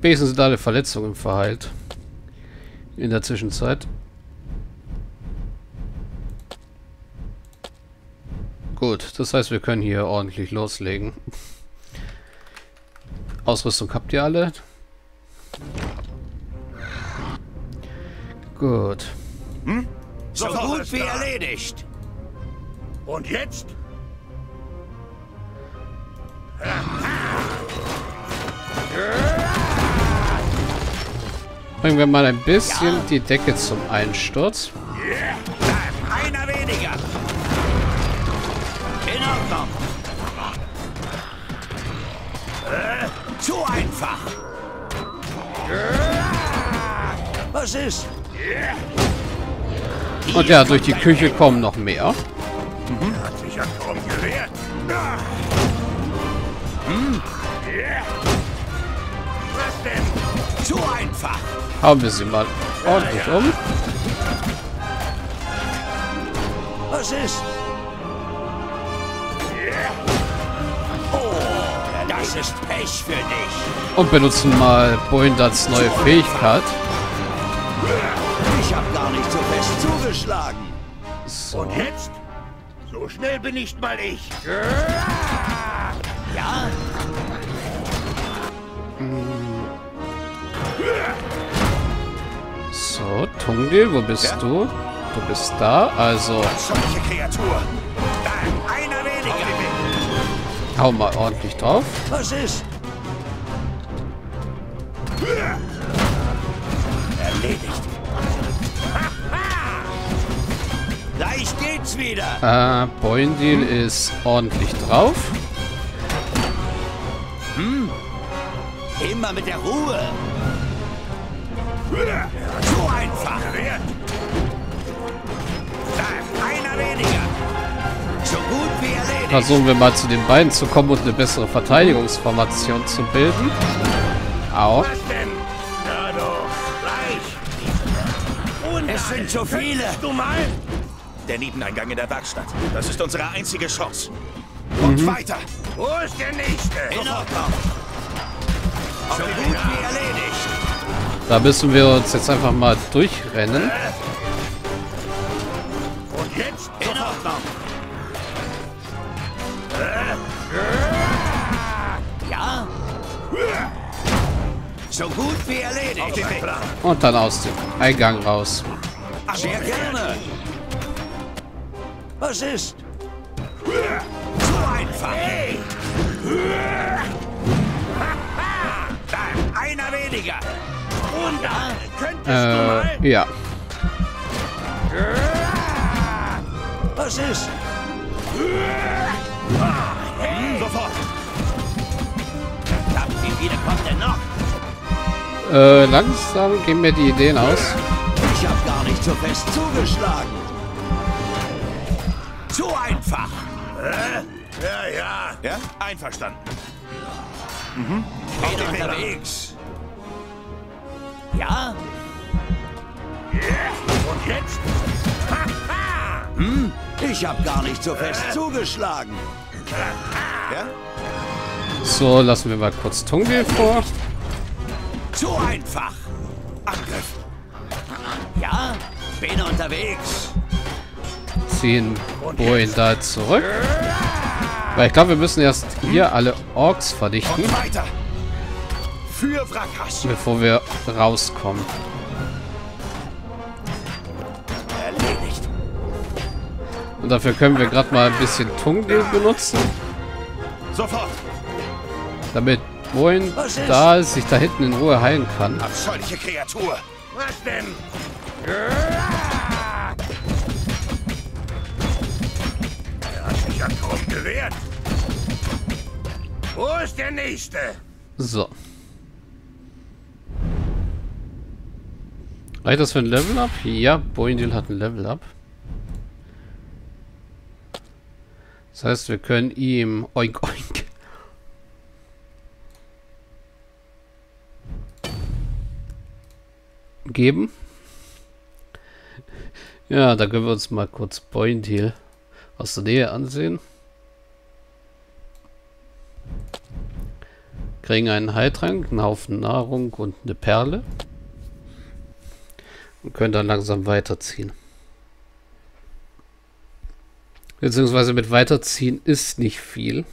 Wenigstens sind alle Verletzungen verheilt. In der Zwischenzeit. Gut, das heißt, wir können hier ordentlich loslegen. Ausrüstung habt ihr alle? Gut. Hm? So gut wie erledigt. Und jetzt? Bringen wir mal ein bisschen die Decke zum Einsturz. Einer weniger. In Ordnung. Zu einfach. Was ist? Und ja, durch die Küche kommen noch mehr. Hat sich ja kaum gewehrt. Was denn? Zu einfach. Hauen wir sie mal ordentlich um. Was ist? Oh, das ist Pech für dich. Und benutzen mal Boindats neue Fähigkeit. Ich hab gar nicht so fest zugeschlagen. So. Und jetzt? So schnell bin nicht mal ich. Ja? So, Tungdil, wo bist du? Du bist da, also Solche Kreatur. Da, einer weniger. hau mal ordentlich drauf. Was ist? Erledigt. Gleich geht's wieder. Boindil ist ordentlich drauf. Immer mit der Ruhe. Zu einfach. Da, einer weniger. So gut wie erledigt. Versuchen wir mal zu den beiden zu kommen und eine bessere Verteidigungsformation zu bilden. Au. Was denn? Na doch, gleich. Und Es sind so viele. du mal? Der Nebeneingang in der Werkstatt. Das ist unsere einzige Chance. Und weiter. Wo ist der Nächste? In Ordnung. So gut wie erledigt. Da müssen wir uns jetzt einfach mal durchrennen. Und jetzt? In Ordnung. Ja? So gut wie erledigt. Und dann aus dem Eingang raus. Sehr gerne. Was ist? Zu einfach. Hey. Da, einer weniger. Und da könntest du mal? Ja. Was ist? Sofort. Wie viele kommt denn noch? Langsam gehen mir die Ideen aus. Ich habe gar nicht so fest zugeschlagen. Zu einfach. Ja. Ja, einverstanden. Wieder unterwegs. Ja? Und jetzt? Ich habe gar nicht so fest zugeschlagen. Ja? So, lassen wir mal kurz Tungdil vor. Zu einfach. Angriff. Ja, bin unterwegs. Ziehen Boindad zurück. Weil ich glaube, wir müssen erst hier alle Orks verdichten, Und weiter. Für Wrackhass. bevor wir rauskommen. Erledigt. Und dafür können wir gerade mal ein bisschen Tungdil benutzen, Sofort. damit Boindad sich da hinten in Ruhe heilen kann. Abscheuliche Kreatur. Was denn? Er hat sich ja kaum gewehrt. Wo ist der Nächste? So. Reicht das für ein Level-Up? Ja, Boindil hat ein Level-Up. Das heißt, wir können ihm Oink Oink geben. Ja, da können wir uns mal kurz Boindil aus der Nähe ansehen. kriegen einen Heiltrank, einen Haufen Nahrung und eine Perle. Und können dann langsam weiterziehen. Beziehungsweise mit weiterziehen ist nicht viel.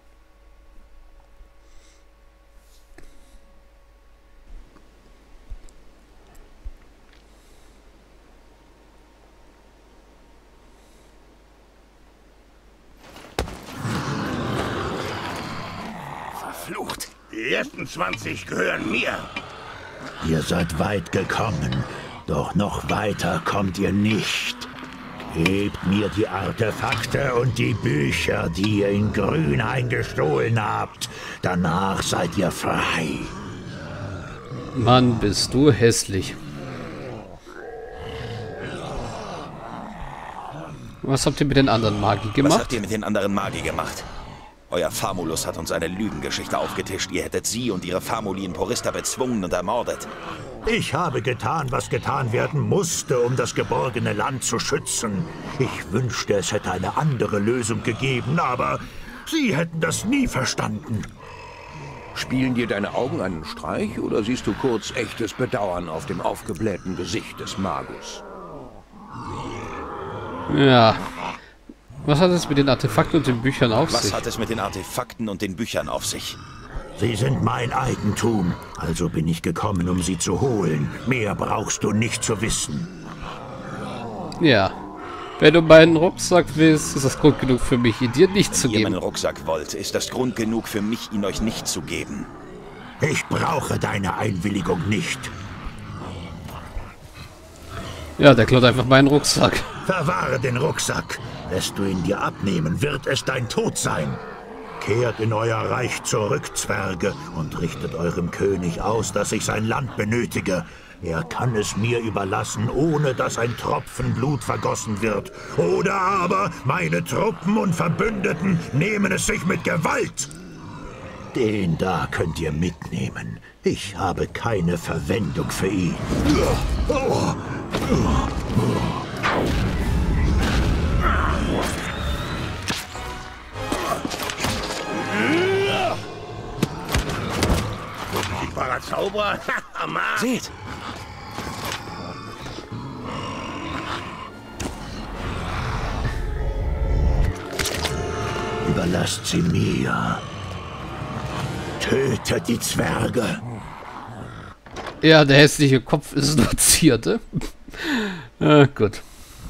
Verflucht. Die ersten 20 gehören mir. Ihr seid weit gekommen, doch noch weiter kommt ihr nicht. Gebt mir die Artefakte und die Bücher, die ihr in Grünhain gestohlen habt. Danach seid ihr frei. Mann, bist du hässlich. Was habt ihr mit den anderen Magi Was gemacht? habt ihr mit den anderen Magi gemacht? Euer Famulus hat uns eine Lügengeschichte aufgetischt. Ihr hättet sie und ihre Famuli in Porista bezwungen und ermordet. Ich habe getan, was getan werden musste, um das geborgene Land zu schützen. Ich wünschte, es hätte eine andere Lösung gegeben, aber sie hätten das nie verstanden. Spielen dir deine Augen einen Streich oder siehst du kurz echtes Bedauern auf dem aufgeblähten Gesicht des Magus? Ja. Was hat es mit den Artefakten und den Büchern auf Was sich? hat es mit den Artefakten und den Büchern auf sich? Sie sind mein Eigentum, also bin ich gekommen, um sie zu holen. Mehr brauchst du nicht zu wissen. Ja. Wenn du meinen Rucksack willst, ist das Grund genug für mich, ihn dir nicht zu Wenn ihr geben. meinen Rucksack wollt, ist das Grund genug für mich, ihn euch nicht zu geben. Ich brauche deine Einwilligung nicht. Ja, der klaut einfach meinen Rucksack. Verwahre den Rucksack. Lässt du ihn dir abnehmen, wird es dein Tod sein. Kehrt in euer Reich zurück, Zwerge, und richtet eurem König aus, dass ich sein Land benötige. Er kann es mir überlassen, ohne dass ein Tropfen Blut vergossen wird. Oder aber meine Truppen und Verbündeten nehmen es sich mit Gewalt. Den da könnt ihr mitnehmen. Ich habe keine Verwendung für ihn. Unsichtbarer Zauberer? Mann. Seht! Überlasst sie mir. Tötet die Zwerge. Ja, der hässliche Kopf ist nur Zierde. Gut.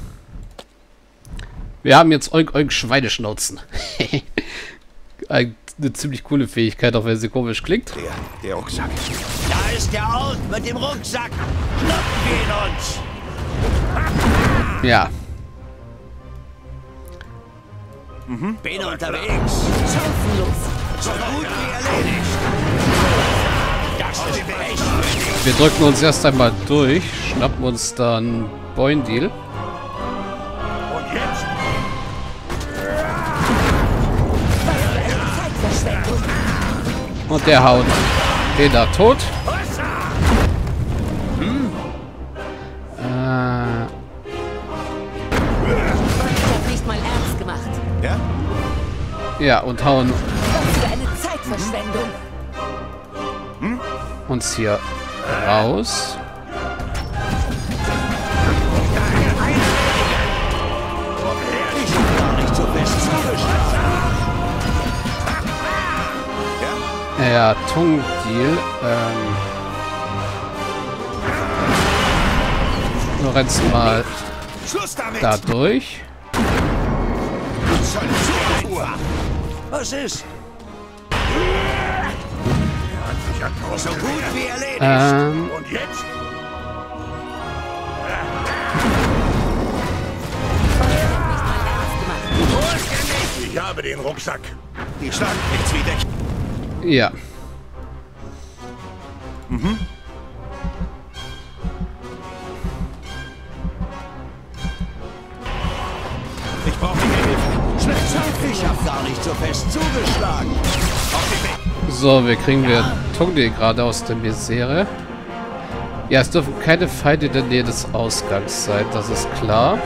Wir haben jetzt Oink Oink Schweineschnauzen. Eine ziemlich coole Fähigkeit, auch wenn sie komisch klingt. Der Rucksack. Da ist der Ort mit dem Rucksack. Schnappen wir ihn uns. Ja. Bin unterwegs. So gut wie erledigt. Das ist echt. Wir drücken uns erst einmal durch, schnappen uns dann Boindil. Und jetzt? Und der haut den da tot. Nicht mal ernst gemacht. Ja? Ja, und hauen Was für eine Zeitverschwendung. uns hier raus. Ja, Tungdeal. Wir rennen mal Schluss damit! da durch. Was ist? So gut wie erledigt. Und jetzt? Ich habe den Rucksack. Die schlagen nichts wie dich. Ja. Ich brauche Hilfe. Schnell Zeit. Ich habe gar nicht so fest zugeschlagen. Auf den Weg. So, wir kriegen wir Tungdeal gerade aus der Misere. Ja, es dürfen keine Feinde in der Nähe des Ausgangs sein, das ist klar.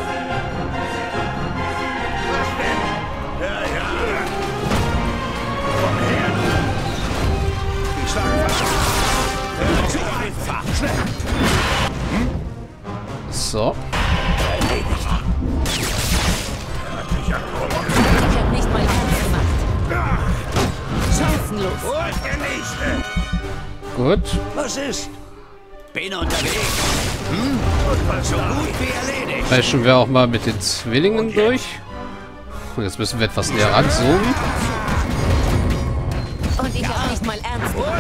So. Ich hab nicht mal ernst gemacht. Chancenlos. Wo ist der Nächste? Gut. Was ist? Bin unterwegs. So gut wie erledigt. Fleischen wir auch mal mit den Zwillingen durch. Und jetzt müssen wir etwas näher ranzoomen. Und ich hab nicht mal ernst gemacht.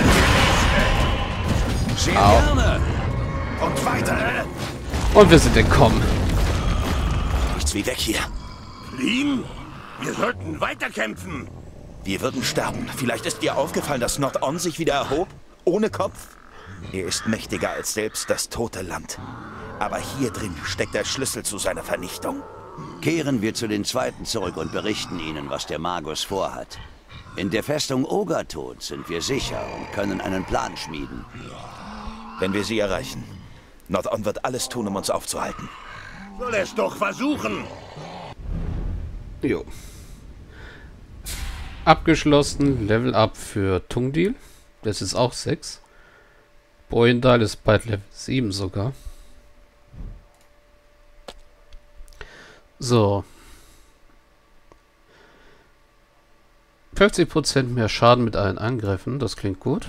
Sehr gerne. Und weiter. Und wir sind entkommen. Nichts wie weg hier. Fliehen? Wir sollten weiterkämpfen. Wir würden sterben. Vielleicht ist dir aufgefallen, dass Not-On sich wieder erhob? Ohne Kopf? Er ist mächtiger als selbst das tote Land. Aber hier drin steckt der Schlüssel zu seiner Vernichtung. Kehren wir zu den Zweiten zurück und berichten ihnen, was der Magus vorhat. In der Festung Ogertod sind wir sicher und können einen Plan schmieden. Wenn wir sie erreichen. Not-On wird alles tun, um uns aufzuhalten. Soll es doch versuchen. Jo. Abgeschlossen. Level Up für Tungdil. Das ist auch 6. Boyendal ist bald Level 7 sogar. So. 50% mehr Schaden mit allen Angriffen. Das klingt gut.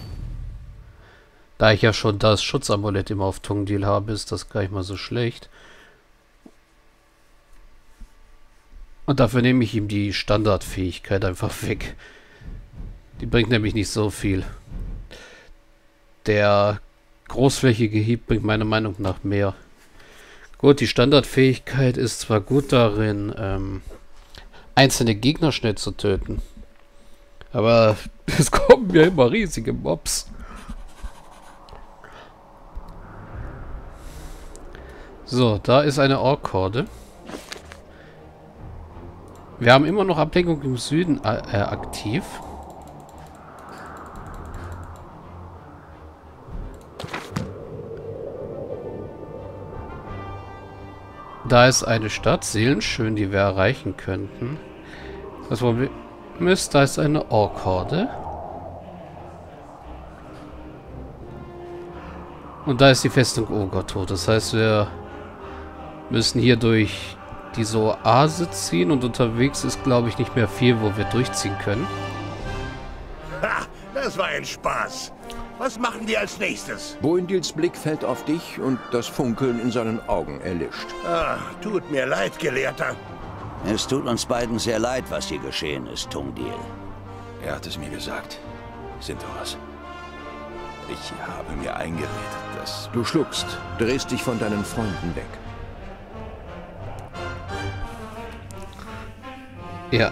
Da ich ja schon das Schutzamulett immer auf Tungdil habe, ist das gar nicht mal so schlecht. Und dafür nehme ich ihm die Standardfähigkeit einfach weg. Die bringt nämlich nicht so viel. Der großflächige Hieb bringt meiner Meinung nach mehr. Gut, die Standardfähigkeit ist zwar gut darin, einzelne Gegner schnell zu töten. Aber es kommen ja immer riesige Mobs. So, da ist eine Ork-Horde. Wir haben immer noch Ablenkung im Süden aktiv. Da ist eine Stadt, Seelenschön, die wir erreichen könnten. Das Problem ist, da ist eine Ork-Horde. Und da ist die Festung Ogertod. Das heißt, wir müssen hier durch diese Oase ziehen und unterwegs ist, glaube ich, nicht mehr viel, wo wir durchziehen können. Ha, das war ein Spaß. Was machen wir als nächstes? Boindils Blick fällt auf dich und das Funkeln in seinen Augen erlischt. Ah, tut mir leid, Gelehrter. Es tut uns beiden sehr leid, was hier geschehen ist, Tungdil. Er hat es mir gesagt. Sintoras. Ich habe mir eingeredet, dass... Du schluckst, drehst dich von deinen Freunden weg. Ja.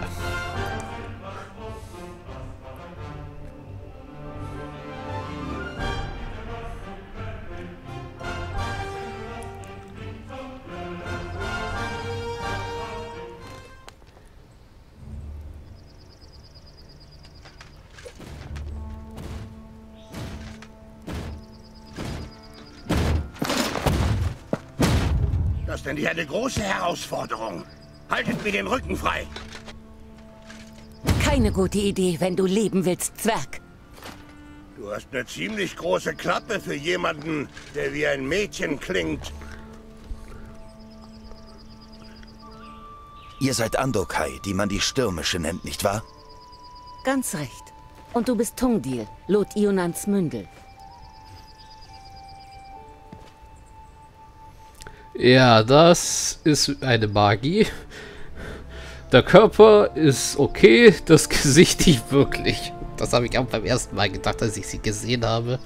Das nenne ich eine große Herausforderung. Haltet mir den Rücken frei. Keine gute Idee, wenn du leben willst, Zwerg. Du hast eine ziemlich große Klappe für jemanden, der wie ein Mädchen klingt. Ihr seid Andokai, die man die Stürmische nennt, nicht wahr? Ganz recht. Und du bist Tungdil, Lot Ionans Mündel. Ja, das ist eine Magie. Der Körper ist okay, das Gesicht nicht wirklich. Das habe ich auch beim ersten Mal gedacht, als ich sie gesehen habe.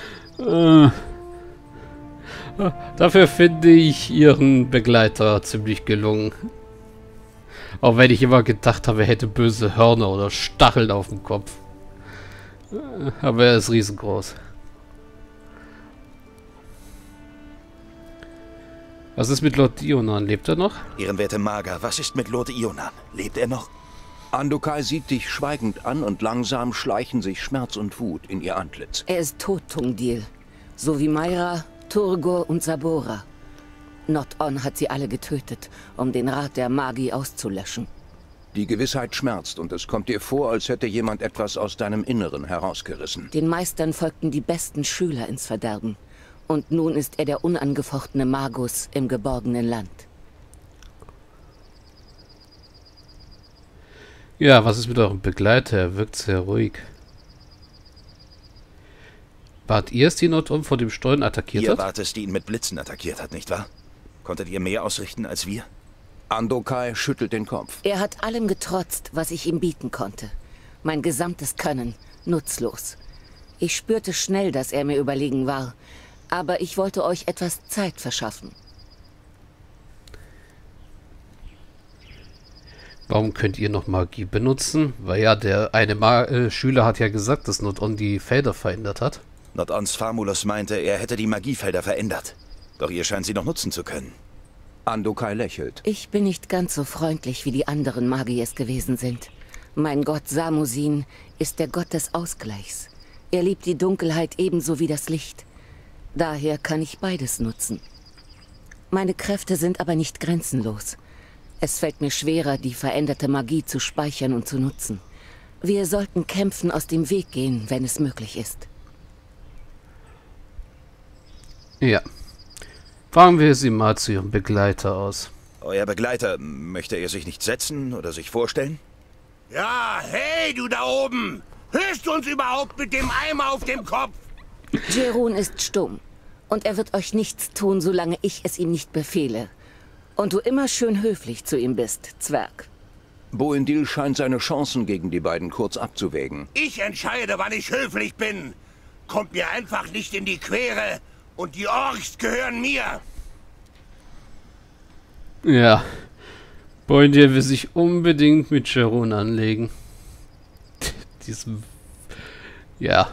Dafür finde ich ihren Begleiter ziemlich gelungen. Auch wenn ich immer gedacht habe, er hätte böse Hörner oder Stacheln auf dem Kopf. Aber er ist riesengroß. Was ist mit Lord Ionan? Lebt er noch? Ehrenwerte Mager, was ist mit Lord Ionan? Lebt er noch? Andokai sieht dich schweigend an und langsam schleichen sich Schmerz und Wut in ihr Antlitz. Er ist tot, Tungdil. So wie Mayra, Turgur und Sabora. Not-On hat sie alle getötet, um den Rat der Magi auszulöschen. Die Gewissheit schmerzt und es kommt dir vor, als hätte jemand etwas aus deinem Inneren herausgerissen. Den Meistern folgten die besten Schüler ins Verderben. Und nun ist er der unangefochtene Magus im geborgenen Land. Ja, was ist mit eurem Begleiter? Er wirkt sehr ruhig. Wart ihr es, die Not-On vor dem Stollen attackiert Ihr hat? wart es, die ihn mit Blitzen attackiert hat, nicht wahr? Konntet ihr mehr ausrichten als wir? Andokai schüttelt den Kopf. Er hat allem getrotzt, was ich ihm bieten konnte. Mein gesamtes Können, nutzlos. Ich spürte schnell, dass er mir überlegen war. Aber ich wollte euch etwas Zeit verschaffen. Warum könnt ihr noch Magie benutzen? Weil ja, der eine Schüler hat ja gesagt, dass Not-On die Felder verändert hat. Not-Ons Famulus meinte, er hätte die Magiefelder verändert. Doch ihr scheint sie noch nutzen zu können. Andokai lächelt. Ich bin nicht ganz so freundlich, wie die anderen Magiers gewesen sind. Mein Gott Samusin ist der Gott des Ausgleichs. Er liebt die Dunkelheit ebenso wie das Licht. Daher kann ich beides nutzen. Meine Kräfte sind aber nicht grenzenlos. Es fällt mir schwerer, die veränderte Magie zu speichern und zu nutzen. Wir sollten Kämpfen aus dem Weg gehen, wenn es möglich ist. Ja. Fragen wir sie mal zu ihrem Begleiter aus. Euer Begleiter, möchte er sich nicht setzen oder sich vorstellen? Ja, hey, du da oben! Hörst du uns überhaupt mit dem Eimer auf dem Kopf? Jerun ist stumm. Und er wird euch nichts tun, solange ich es ihm nicht befehle. Und du immer schön höflich zu ihm bist, Zwerg. Boindil scheint seine Chancen gegen die beiden kurz abzuwägen. Ich entscheide, wann ich höflich bin. Kommt mir einfach nicht in die Quere. Und die Orks gehören mir. Ja. Boindil will sich unbedingt mit Jerun anlegen. Diesem... Ja.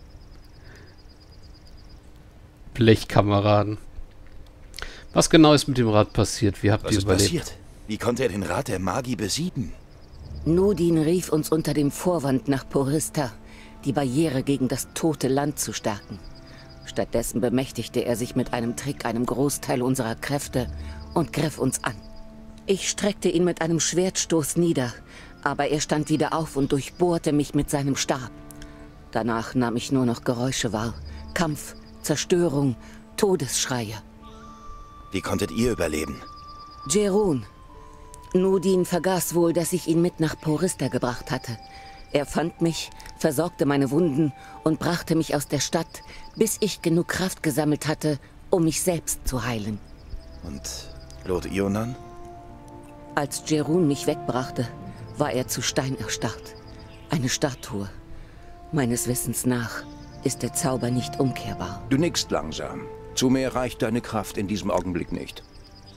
Blechkameraden. Was genau ist mit dem Rat passiert? Wie habt Was ihr ist überlebt? passiert? Wie konnte er den Rat der Magie besiegen? Nudin rief uns unter dem Vorwand nach Porista, die Barriere gegen das tote Land zu stärken. Stattdessen bemächtigte er sich mit einem Trick einem Großteil unserer Kräfte und griff uns an. Ich streckte ihn mit einem Schwertstoß nieder, aber er stand wieder auf und durchbohrte mich mit seinem Stab. Danach nahm ich nur noch Geräusche wahr. Kampf, Zerstörung, Todesschreie. Wie konntet ihr überleben? Jerun. Nudin vergaß wohl, dass ich ihn mit nach Porista gebracht hatte. Er fand mich, versorgte meine Wunden und brachte mich aus der Stadt, bis ich genug Kraft gesammelt hatte, um mich selbst zu heilen. Und Lord Ionan? Als Jerun mich wegbrachte, war er zu Stein erstarrt. Eine Statue. Meines Wissens nach ist der Zauber nicht umkehrbar. Du nickst langsam. Zu mehr reicht deine Kraft in diesem Augenblick nicht.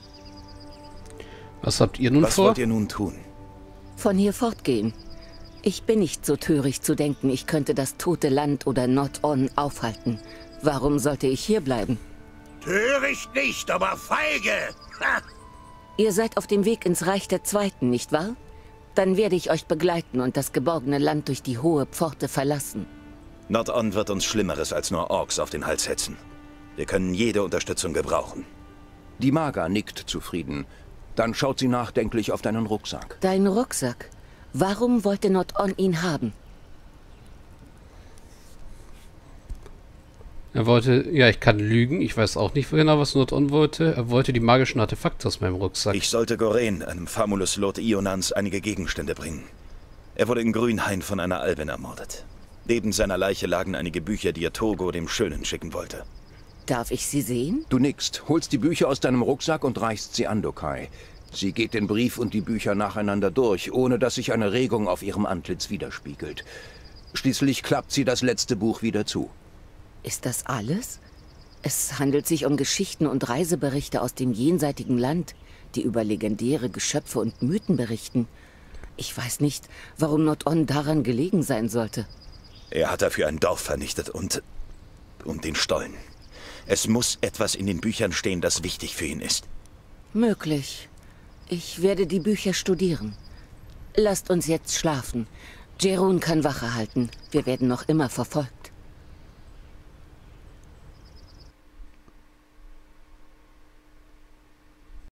Was habt ihr nun Was vor? wollt ihr nun tun? Von hier fortgehen. Ich bin nicht so töricht zu denken, ich könnte das tote Land oder Not-On aufhalten. Warum sollte ich hier bleiben? Töricht nicht, aber feige. Ha! Ihr seid auf dem Weg ins Reich der Zweiten, nicht wahr? Dann werde ich euch begleiten und das geborgene Land durch die hohe Pforte verlassen. Not-On wird uns Schlimmeres als nur Orks auf den Hals hetzen. Wir können jede Unterstützung gebrauchen. Die Maga nickt zufrieden. Dann schaut sie nachdenklich auf deinen Rucksack. Dein Rucksack. Warum wollte Not-On ihn haben? Er wollte... Ja, ich kann lügen. Ich weiß auch nicht genau, was Not-On wollte. Er wollte die magischen Artefakte aus meinem Rucksack. Ich sollte Goren, einem Famulus Lord Ionans, einige Gegenstände bringen. Er wurde in Grünhain von einer Albin ermordet. Neben seiner Leiche lagen einige Bücher, die er Togo dem Schönen schicken wollte. Darf ich sie sehen? Du nickst, holst die Bücher aus deinem Rucksack und reichst sie Andokai. Sie geht den Brief und die Bücher nacheinander durch, ohne dass sich eine Regung auf ihrem Antlitz widerspiegelt. Schließlich klappt sie das letzte Buch wieder zu. Ist das alles? Es handelt sich um Geschichten und Reiseberichte aus dem jenseitigen Land, die über legendäre Geschöpfe und Mythen berichten. Ich weiß nicht, warum Not-On daran gelegen sein sollte. Er hat dafür ein Dorf vernichtet und den Stollen. Es muss etwas in den Büchern stehen, das wichtig für ihn ist. Möglich. Ich werde die Bücher studieren. Lasst uns jetzt schlafen. Jerun kann Wache halten. Wir werden noch immer verfolgt.